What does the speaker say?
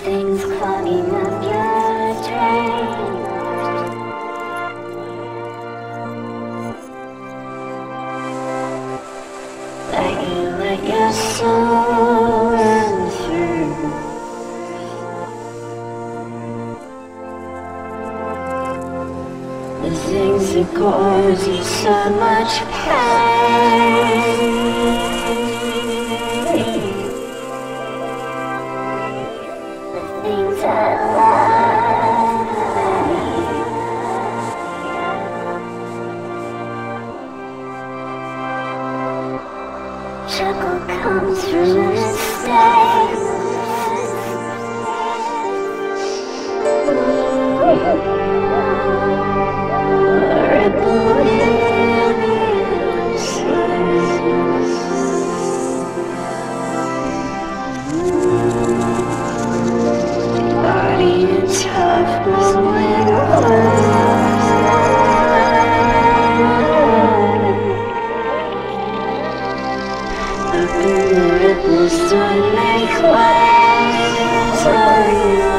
Things clogging up your drain. Like you let your soul run through. The things that cause you so much pain. Things I love. Chuckle comes from mistakes. Ripple in your sleep. Body and tough blowing away. Up in the ripples don't make waves.